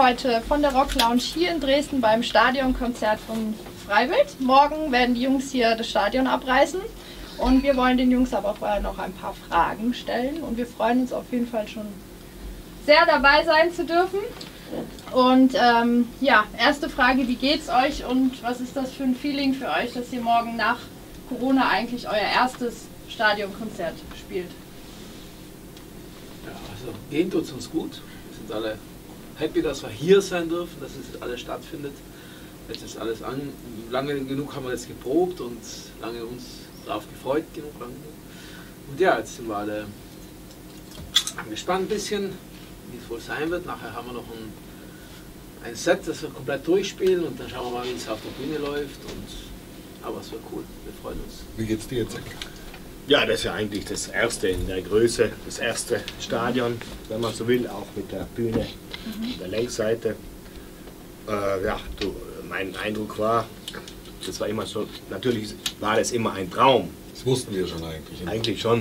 heute von der Rock Lounge hier in Dresden beim Stadionkonzert von Freiwild. Morgen werden die Jungs hier das Stadion abreißen und wir wollen den Jungs aber vorher noch ein paar Fragen stellen und wir freuen uns auf jeden Fall schon sehr dabei sein zu dürfen. Und ja, erste Frage, wie geht's euch und was ist das für ein Feeling für euch, dass ihr morgen nach Corona eigentlich euer erstes Stadionkonzert spielt? Ja, also gehen tut es uns gut. Wir sind alle happy, dass wir hier sein dürfen, dass es alles stattfindet. Jetzt ist alles an. Lange genug haben wir jetzt geprobt und lange uns darauf gefreut genug. Und ja, jetzt sind wir alle gespannt ein bisschen, wie es wohl sein wird. Nachher haben wir noch ein Set, das wir komplett durchspielen und dann schauen wir mal, wie es auf der Bühne läuft. Aber es wird cool, wir freuen uns. Wie geht's dir jetzt? Ja, das ist ja eigentlich das erste in der Größe, das erste Stadion, wenn man so will, auch mit der Bühne an der Längsseite. Ja, mein Eindruck war, das war immer so, natürlich war das immer ein Traum. Das wussten wir schon eigentlich. Eigentlich schon.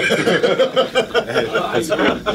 Also,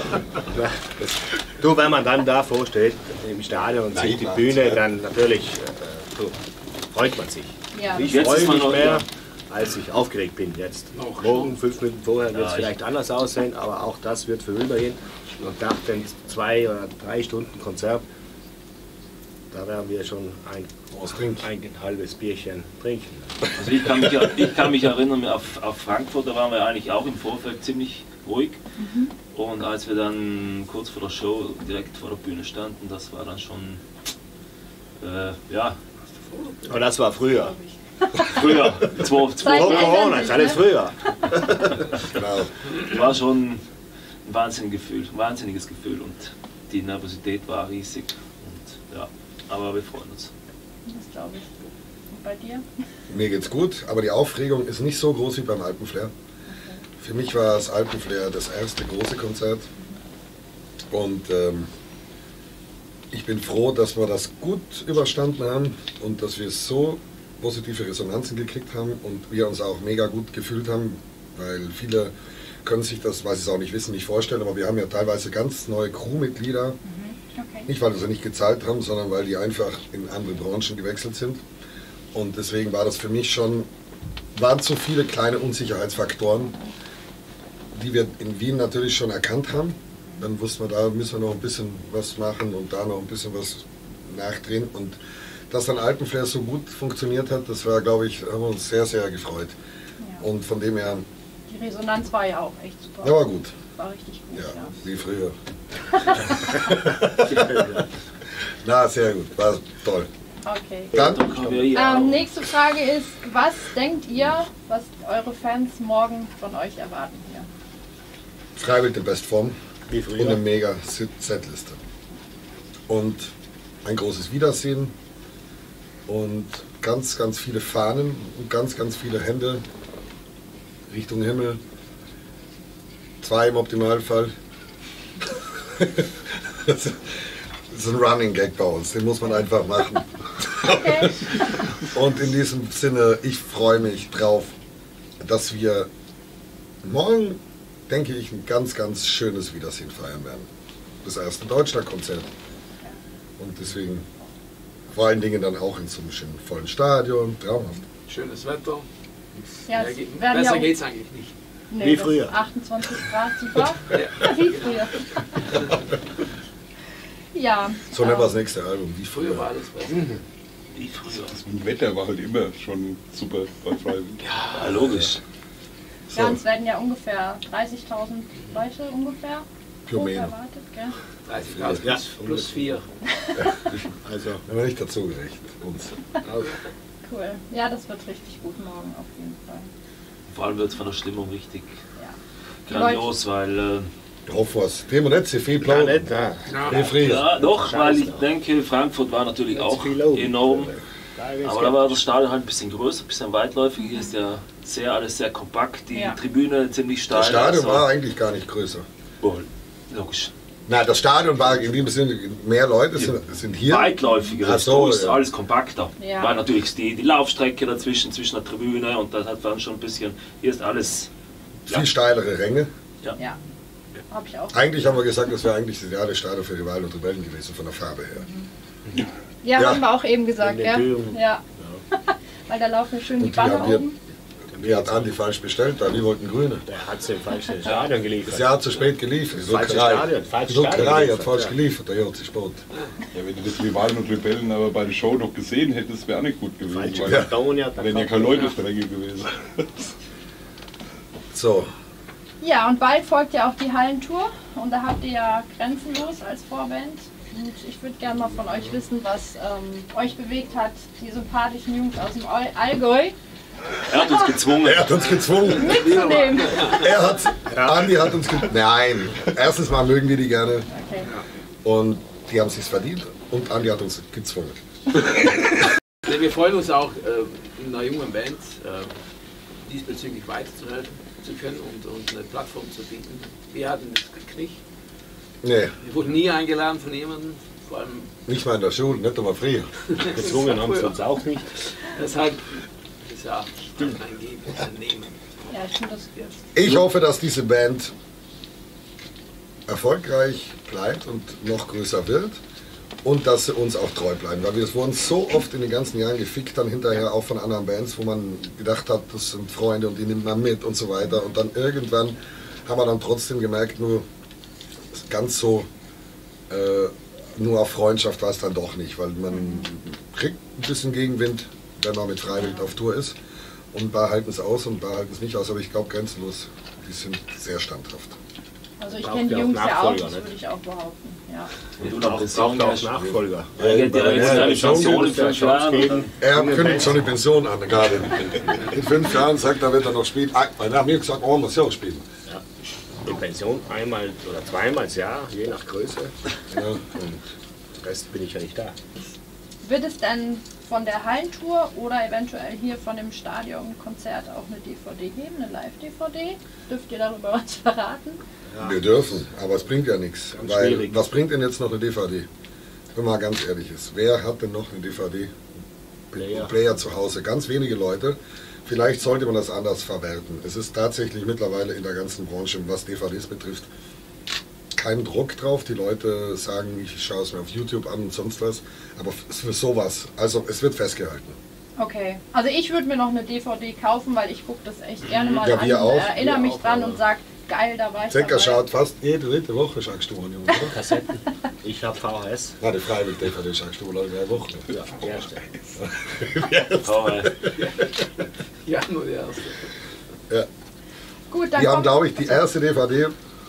wenn man dann davor steht im Stadion und sieht die Bühne, dann natürlich freut man sich. Ja. Ich freue mich mehr, als ich aufgeregt bin jetzt. Morgen, 5 Minuten vorher, wird es vielleicht anders aussehen, aber auch das wird vorübergehen. Und nach den 2 oder 3 Stunden Konzert, da werden wir schon ein halbes Bierchen trinken. Also ich kann mich erinnern, auf Frankfurt, da waren wir eigentlich auch im Vorfeld ziemlich ruhig. Und als wir dann kurz vor der Show direkt vor der Bühne standen, das war dann schon, ja. Aber das war früher. Früher, vor Corona, ist alles früher. Genau. War schon ein wahnsinniges Gefühl und die Nervosität war riesig. Und, ja, aber wir freuen uns. Das glaube ich. Und bei dir? Mir geht's gut, aber die Aufregung ist nicht so groß wie beim Alpenflair. Für mich war das Alpenflair das erste große Konzert und ich bin froh, dass wir das gut überstanden haben und dass wir so positive Resonanzen gekriegt haben und wir uns auch mega gut gefühlt haben, weil viele können sich das, weil sie es auch nicht wissen, nicht vorstellen, aber wir haben ja teilweise ganz neue Crewmitglieder, nicht weil wir sie nicht gezahlt haben, sondern weil die einfach in andere Branchen gewechselt sind und deswegen war das für mich schon, waren zu viele kleine Unsicherheitsfaktoren, die wir in Wien natürlich schon erkannt haben. Dann wussten wir, da müssen wir noch ein bisschen was machen und da noch ein bisschen was nachdrehen. Und dass dann Alpenflair so gut funktioniert hat, das war, glaube ich, haben wir uns sehr, sehr gefreut. Ja. Und von dem her... Die Resonanz war ja auch echt super. Ja, war gut. War richtig gut, ja. Ja. Wie früher. Na, sehr gut. War toll. Okay. Dann? Nächste Frage ist, was denkt ihr, was eure Fans morgen von euch erwarten hier? Freiwild in Bestform. Wie Und früher. eine mega Setliste. Und ein großes Wiedersehen und ganz, ganz viele Fahnen und ganz, ganz viele Hände Richtung Himmel. 2 im Optimalfall. Das ist ein Running Gag bei uns, den muss man einfach machen. Okay. Und in diesem Sinne, ich freue mich drauf, dass wir morgen, denke ich, ein ganz, ganz schönes Wiedersehen feiern werden. Das erste Deutschlandkonzert. Und deswegen vor allen Dingen dann auch in so einem schönen vollen Stadion. Traumhaft. Schönes Wetter. Ja, Besser geht's eigentlich nicht. Nee, Wie früher. 28 Grad, super. Wie früher. Ja. So nennen wir das nächste Album. Wie Früher war alles besser. Wie früher. Das Wetter war halt immer schon super bei Freiwild. Ja, logisch. So. Ja, uns werden ja ungefähr 30.000 Leute ungefähr Pyromene. erwartet, gell? 30.000 Ja, plus 4. Also, Haben wir nicht dazu gerechnet. Uns. Cool. Ja, das wird richtig gut morgen auf jeden Fall. Vor allem wird es von der Stimmung richtig Ja. grandios, weil Auf was? Drehen wir nicht, c'est viel blau. ja, nicht da. ja, doch, weil ich denke, Frankfurt war natürlich auch enorm. Aber da war das Stadion halt ein bisschen größer, ein bisschen weitläufig. Hier ist ja alles sehr kompakt, die Tribüne ziemlich steil. Das Stadion also, war eigentlich gar nicht größer. logisch. Nein, das Stadion war in dem Sinne, mehr Leute sind hier. Weitläufiger, Ach so, ist ja. alles kompakter. Ja. War natürlich die Laufstrecke dazwischen, zwischen der Tribüne und das hat dann schon ein bisschen, hier ist alles Viel steilere Ränge. Ja. Habe ich auch. Eigentlich haben wir gesagt, das wäre eigentlich das ideale Stadion für Rivalen und Rebellen gewesen, von der Farbe her. Ja, Ja. haben wir auch eben gesagt, In den ja. Türen. Ja. Weil da laufen schön die Und die haben Banner wir, oben. die hat Andi falsch bestellt, da, die wollten grüne. Der hat es im falschen Stadion geliefert. Das Jahr hat zu spät geliefert. Die Falsches Druckerei, Stadion, falsches die Druckerei Stadion hat falsch geliefert, geliefert, der Jahr zu spät. Ja, wenn du das Rivalen und Rebellen aber bei der Show noch gesehen hättest, wäre auch nicht gut gewesen. Falsche Weil Karton, ja. da wären ja keine Leute Strecke gewesen. So, Ja, und bald folgt ja auch die Hallentour. Und da habt ihr ja Grenzenlos als Vorband. Und ich würde gerne mal von euch wissen, was euch bewegt hat, die sympathischen Jungs aus dem Allgäu Er hat uns gezwungen. er hat uns gezwungen. mitzunehmen. Er hat, Andi hat uns gezwungen. Nein, erstens mal mögen wir die gerne Okay. und die haben es sich verdient und Andi hat uns gezwungen. Nee, wir freuen uns auch, einer jungen Band diesbezüglich weiterzuhelfen zu können und eine Plattform zu bieten. Wir hatten das Glück nicht. Nee, Wir wurden nie eingeladen von jemandem, vor allem nicht mal in der Schule, nicht einmal früher. Gezwungen haben sie uns auch nicht. deshalb ist ja ein Geben und ein Nehmen. Ja, ich finde das gut. Ich hoffe, dass diese Band erfolgreich bleibt und noch größer wird und dass sie uns auch treu bleiben, weil wir wurden so oft in den ganzen Jahren gefickt, dann hinterher auch von anderen Bands, wo man gedacht hat, das sind Freunde und die nimmt man mit und so weiter und dann irgendwann haben wir dann trotzdem gemerkt, nur ganz so nur auf Freundschaft war es dann doch nicht, weil man kriegt ein bisschen Gegenwind, wenn man mit Freiwild auf Tour ist und ein paar halten es aus und ein paar halten es nicht aus, aber ich glaube grenzenlos, die sind sehr standhaft. Also ich Braucht kenne die ja auch Jungs ja auch, Nachfolger, das ne? würde ich auch behaupten. Ja. Und du noch Braucht Pension auch hast. Nachfolger. Er geht ja jetzt eine Pension in 5 Jahren. Er kündigt schon die Pension an, gerade. In 5 Jahren sagt er, wird er noch spielen. Weil er hat mir gesagt, oh, muss ja auch spielen. Ja. In Pension einmal oder zweimal im Jahr, je nach Größe. Ja. Und den Rest bin ich ja nicht da. Wird es denn von der Hallentour oder eventuell hier von dem Stadionkonzert auch eine DVD geben, eine Live-DVD? Dürft ihr darüber was verraten? Wir dürfen, aber es bringt ja nichts. Ganz Weil, schwierig. was bringt denn jetzt noch eine DVD? Wenn man ganz ehrlich ist, wer hat denn noch eine DVD? Player. Player zu Hause, ganz wenige Leute. Vielleicht sollte man das anders verwerten. Es ist tatsächlich mittlerweile in der ganzen Branche, was DVDs betrifft, kein Druck drauf. Die Leute sagen, ich schaue es mir auf YouTube an und sonst was. Aber für sowas, also es wird festgehalten. Okay, also ich würde mir noch eine DVD kaufen, weil ich gucke das echt gerne mal Ja, an, wir auch. erinnere Wir mich auch, dran aber- und sage, geil, da war ich Zecker dabei. schaut fast jede dritte Woche, schaust du, oder? Kassetten. Ich habe VHS. Ja, die freiwillig DVD schaust du alle 3 Wochen. Ja, erste. Oh, Ja, nur der erste. Ja. Gut, dann Wir haben, kommt- glaube ich, die erste DVD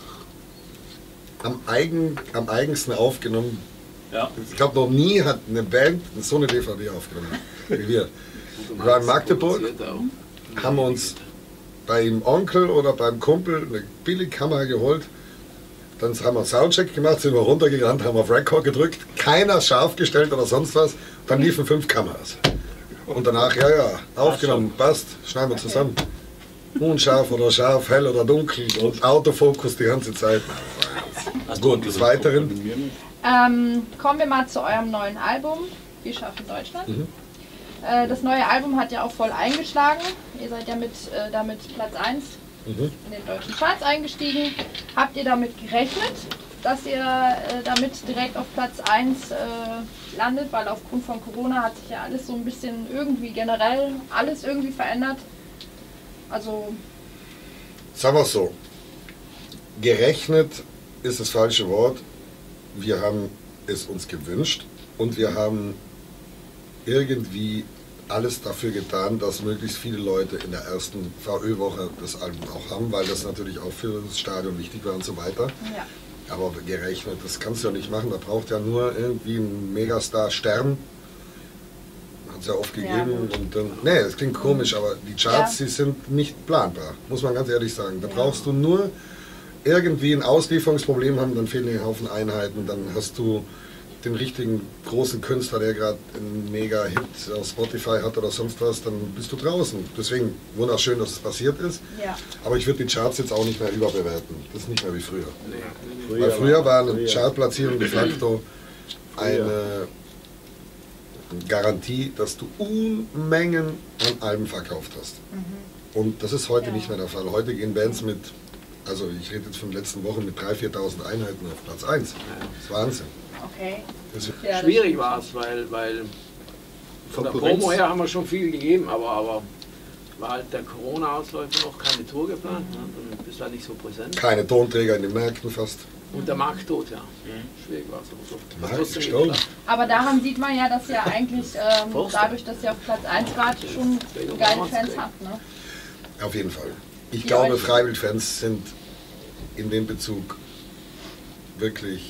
am eigensten aufgenommen. ja. Ich glaube, noch nie hat eine Band so eine DVD aufgenommen wie wir. Wir waren in Magdeburg, haben uns beim Onkel oder beim Kumpel eine Billigkamera geholt. Dann haben wir einen Soundcheck gemacht, sind wir runtergerannt, haben auf Record gedrückt, keiner scharf gestellt oder sonst was. Dann liefen 5 Kameras. Und danach, ja, aufgenommen, passt, schneiden wir zusammen. Unscharf oder scharf, hell oder dunkel und Autofokus die ganze Zeit. Gut, des Weiteren. kommen wir mal zu eurem neuen Album, Wir schaffen Deutschland. Mhm. Das neue Album hat ja auch voll eingeschlagen. Ihr seid ja damit Platz 1 Mhm. in den deutschen Charts eingestiegen. Habt ihr damit gerechnet, dass ihr damit direkt auf Platz 1 landet? Weil aufgrund von Corona hat sich ja alles so ein bisschen irgendwie generell alles irgendwie verändert. Also Sagen wir es so, gerechnet ist das falsche Wort. Wir haben es uns gewünscht und wir haben irgendwie alles dafür getan, dass möglichst viele Leute in der ersten VÖ-Woche das Album auch haben, weil das natürlich auch für das Stadion wichtig war und so weiter. ja. Aber gerechnet, das kannst du ja nicht machen, da braucht ja nur irgendwie ein Megastar-Stern. Hat es ja oft Ja, gegeben. gut. Und dann, nee, das klingt komisch, aber die Charts, Ja. die sind nicht planbar, muss man ganz ehrlich sagen. Da brauchst du nur irgendwie ein Auslieferungsproblem haben, dann fehlen dir ein Haufen Einheiten, dann hast du den richtigen großen Künstler, der gerade einen Mega-Hit auf Spotify hat oder sonst was, dann bist du draußen. Deswegen wunderschön, dass es passiert ist. Ja. Aber ich würde die Charts jetzt auch nicht mehr überbewerten. Das ist nicht mehr wie früher. Nee. Weil früher war eine Chartplatzierung de facto eine Garantie, dass du Unmengen an Alben verkauft hast. Und das ist heute Ja. nicht mehr der Fall. Heute gehen Bands mit Also ich rede jetzt von den letzten Wochen mit 3.000, 4.000 Einheiten auf Platz 1. Das ist Wahnsinn. Okay. Das ist Ja, Schwierig war es, weil von der Promo her haben wir schon viel gegeben, aber war halt der Corona-Ausläufer noch keine Tour geplant, ne? Dann bist du halt nicht so präsent. keine Tonträger in den Märkten fast. Und der Markt tot, ja. Schwierig war es, aber so. Markt Hat trotzdem gestorben. geklappt. Aber daran sieht man ja, dass ihr eigentlich dadurch, dass ihr auf Platz 1 wart, schon geile Fans habt. Ne? Auf jeden Fall. Ich Die glaube, euch- Freiwild-Fans sind in dem Bezug wirklich,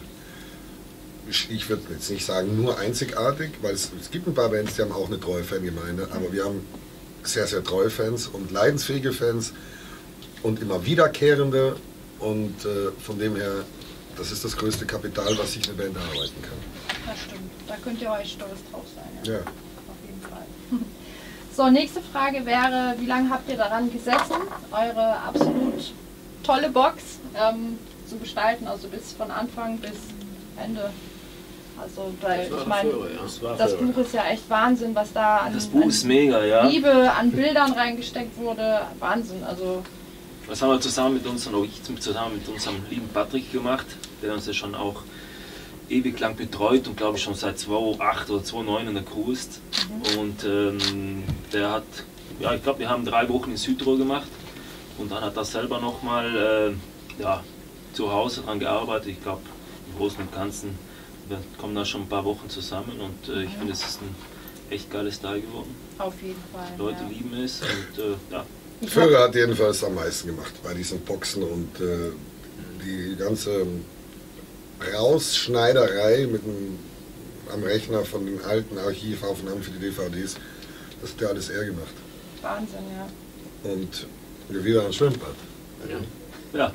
ich würde jetzt nicht sagen nur einzigartig, weil es gibt ein paar Bands, die haben auch eine treue Fangemeinde, aber wir haben sehr, sehr treue Fans und leidensfähige Fans und immer wiederkehrende und von dem her, das ist das größte Kapital, was sich eine Band erarbeiten kann. Das stimmt. Da könnt ihr euch stolz drauf sein. Ja. Ja. Auf jeden Fall. So, nächste Frage wäre, wie lange habt ihr daran gesessen, eure absolut tolle Box zu gestalten, also bis von Anfang bis Ende? Also, weil Das war ich meine, Föhre, ja. Das war das Föhre. Buch ist ja echt Wahnsinn, was da an, Das Buch ist mega, ja. an Liebe, an Bildern reingesteckt wurde. Wahnsinn, also Das haben wir zusammen mit unserem lieben Patrick gemacht, der uns ja schon auch ewig lang betreut und glaube ich schon seit 2008 oder 2009 in der Crew ist. Und der hat, ja ich glaube wir haben 3 Wochen in Südtirol gemacht und dann hat er selber nochmal ja, zu Hause dran gearbeitet. Ich glaube im Großen und Ganzen, wir kommen da schon ein paar Wochen zusammen und ich finde es ist ein echt geiles Teil geworden. auf jeden Fall. Die Leute ja. lieben es und ja. Föhre hat jedenfalls am meisten gemacht bei diesen Boxen und die ganze Rausschneiderei mit dem, am Rechner von den alten Archivaufnahmen für die DVDs, das hat ja alles er gemacht. Wahnsinn, ja. Und wir wieder ein Schwimmbad. Ja,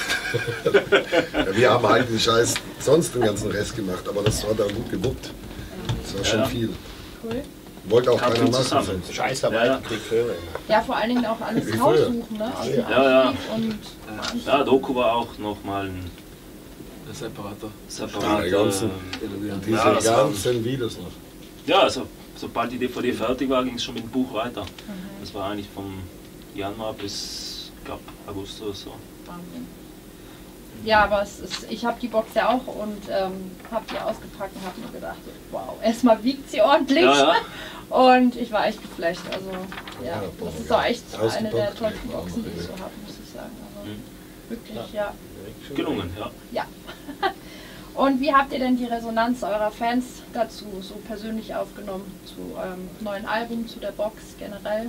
Ja, wir haben halt den Scheiß sonst den ganzen Rest gemacht, aber das hat er gut gewuppt. Das war schon Ja. viel. Cool. Wollte auch Kam keiner gut machen. zusammen. sonst. Scheißarbeit, Ja, ja. kriegt Föhre. Ja, vor allen Dingen auch alles Wie früher. raussuchen, ne? Aus dem Ja, ja. Archiv und Wahnsinn. ja, Doku war auch nochmal ein Der Separator. separater. Die ganzen- Und Diese Ja, das war- ganzen Videos noch. Ja, also sobald die DVD fertig war, ging es schon mit dem Buch weiter. Das war eigentlich vom Januar bis, ich glaube, August oder so. Wahnsinn. Ja, aber es ist, ich habe die Box ja auch und habe die ausgepackt und habe mir gedacht, wow, erstmal wiegt sie ordentlich. Ja, ja. Und ich war echt geflasht. Also ja, Ja, boah, das ist ja. auch echt eine der Ausgepackt, tollsten ja, Boxen, die ich ja. so habe, muss ich sagen. Also Mhm. wirklich, ja. Gelungen, ja. Ja. Und wie habt ihr denn die Resonanz eurer Fans dazu so persönlich aufgenommen? Zu eurem neuen Album, zu der Box generell?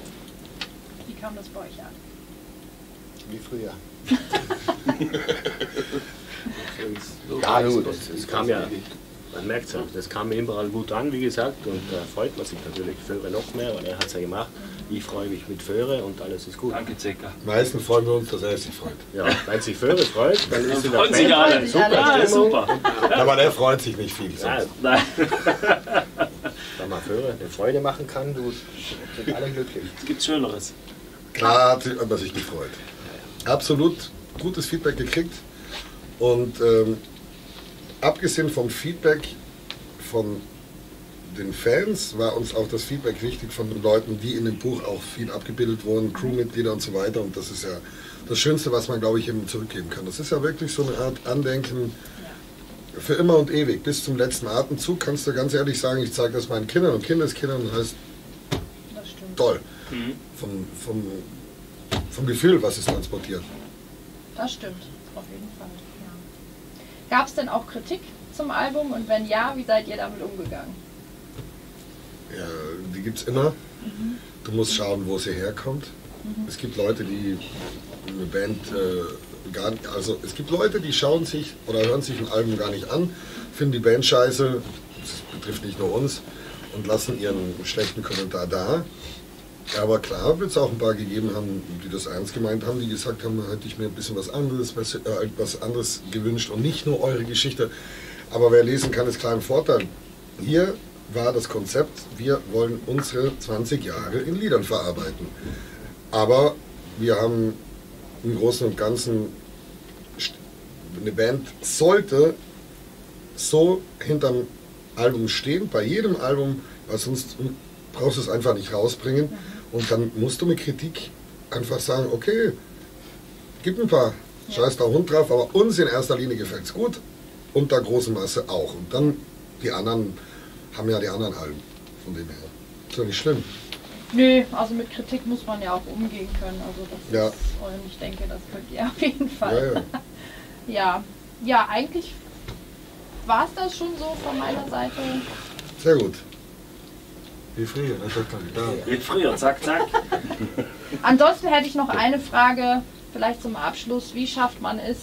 Wie kam das bei euch an? Wie früher. Ja, gut, es kam ja, man merkt es ja, das kam überall gut an, wie gesagt, und da freut man sich natürlich. Föhre noch mehr, weil er hat es ja gemacht. Ich freue mich mit Föhre und alles ist gut. Danke, Zecker. Meistens freuen wir uns, dass er sich freut. Ja, wenn sich Föhre freut, dann ist in der Freuen sich Band alle. super Ja, Stimmung. super. Aber der freut sich nicht viel. Ja, Sonst. Nein, wenn man Föhre eine Freude machen kann, sind alle glücklich. es gibt Schöneres. Klar hat man sich gefreut. Absolut gutes Feedback gekriegt. Und abgesehen vom Feedback von den Fans war uns auch das Feedback wichtig von den Leuten, die in dem Buch auch viel abgebildet wurden, Crewmitglieder und so weiter. Und das ist ja das Schönste, was man, glaube ich, eben zurückgeben kann. Das ist ja wirklich so eine Art Andenken für immer und ewig. Bis zum letzten Atemzug kannst du ganz ehrlich sagen, ich zeige das meinen Kindern und Kindeskindern. Das heißt, Das stimmt. toll. Mhm. Vom Gefühl, was es transportiert. Das stimmt, auf jeden Fall. Ja. Gab es denn auch Kritik zum Album und wenn ja, wie seid ihr damit umgegangen? Ja, die gibt es immer. Du musst schauen, wo sie herkommt. Es gibt Leute, die eine Band gar nicht, also es gibt Leute, die schauen sich oder hören sich ein Album gar nicht an, finden die Band scheiße, das betrifft nicht nur uns, und lassen ihren schlechten Kommentar da. Aber klar wird es auch ein paar gegeben haben, die das ernst gemeint haben, die gesagt haben, da hätte ich mir ein bisschen was anderes gewünscht und nicht nur eure Geschichte. Aber wer lesen kann, ist klar im Vorteil. Hier war das Konzept, wir wollen unsere 20 Jahre in Liedern verarbeiten. Aber wir haben im Großen und Ganzen, eine Band sollte so hinterm Album stehen, bei jedem Album, weil sonst brauchst du es einfach nicht rausbringen. Und dann musst du mit Kritik einfach sagen, okay, gibt ein paar, scheiß der Hund drauf, aber uns in erster Linie gefällt es gut und der großen Masse auch. Und dann die anderen haben ja die anderen Alben, von dem her. Ist ja nicht schlimm. Nö, also mit Kritik muss man ja auch umgehen können. Also das Ja. ist, und ich denke, das könnt ihr auf jeden Fall. Ja, Ja, eigentlich war es das schon so von meiner Seite. sehr gut. Wie früher, das ist Kandidat. Wie früher, zack, zack. Ansonsten hätte ich noch eine Frage, vielleicht zum Abschluss. Wie schafft man es,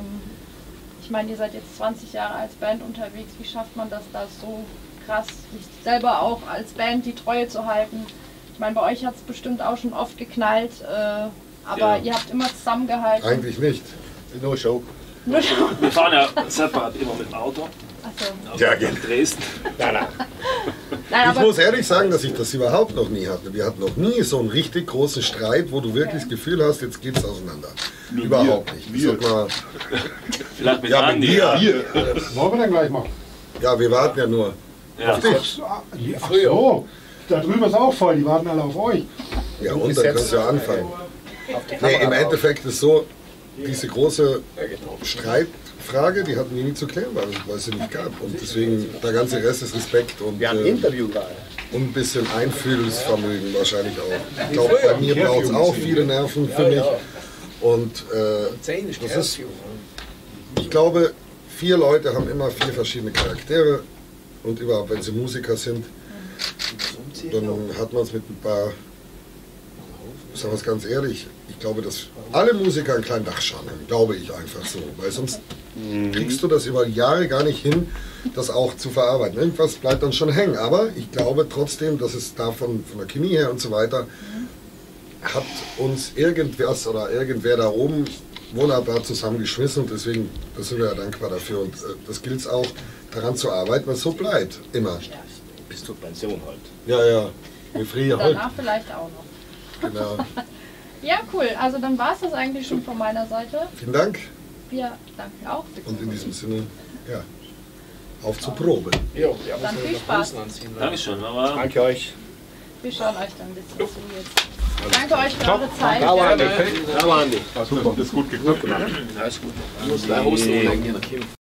ich meine, ihr seid jetzt 20 Jahre als Band unterwegs, wie schafft man das da so krass, sich selber auch als Band die Treue zu halten? Ich meine, bei euch hat es bestimmt auch schon oft geknallt, aber Ja. ihr habt immer zusammengehalten. Eigentlich nicht. Nur Show. Wir fahren ja separat immer mit dem Auto. Achso. Ja, In Dresden. Nein, nein. Nein, Ich aber muss ehrlich sagen, dass ich das überhaupt noch nie hatte. Wir hatten noch nie so einen richtig großen Streit, wo du wirklich das Gefühl hast, jetzt geht's auseinander. Nur Überhaupt wir. nicht. Sag mal, Vielleicht mit ja, mit Andi. dir. Hier, Wollen wir dann gleich machen? Ja, wir warten ja nur. Ja. Ach so, da drüben ist auch voll, die warten alle auf euch. Ja, und dann kannst du ja anfangen. Nee, im Endeffekt ist so, diese große Streitfrage, die hatten wir nie zu klären, weil es sie nicht gab. Und deswegen, der ganze Rest ist Respekt und, Wir haben ein Interview gerade. und ein bisschen Einfühlsvermögen wahrscheinlich auch. Ich glaube, bei mir braucht es auch viele Nerven für mich. Und das ist, ich glaube, 4 Leute haben immer 4 verschiedene Charaktere. Und überhaupt, wenn sie Musiker sind, dann hat man es mit ein paar, sagen wir es ganz ehrlich, ich glaube, dass alle Musiker einen kleinen Dachschaden haben, glaube ich einfach so. Weil sonst kriegst du das über Jahre gar nicht hin, das auch zu verarbeiten. Irgendwas bleibt dann schon hängen. Aber ich glaube trotzdem, dass es davon, von der Chemie her und so weiter, hat uns irgendwas oder irgendwer da oben wunderbar zusammengeschmissen und deswegen, da sind wir ja dankbar dafür. Und das gilt es auch, daran zu arbeiten, was so bleibt. Immer. Bis zur Pension halt. Ja, ja. Wie früher halt. danach vielleicht auch noch. Genau. Ja, cool. Also dann war es das eigentlich schon von meiner Seite. Vielen Dank. Wir danken auch. Und in diesem Sinne, ja, auf zur Probe. Dann viel Spaß. Dankeschön, aber Danke euch. Wir schauen euch dann ein bisschen zu jetzt. Danke euch für eure Zeit. Bravo, Andi. Bravo, Andi. super. Das ist gut geklappt. alles gut. Ich muss gleich Hosen umlegen, je nach Kim.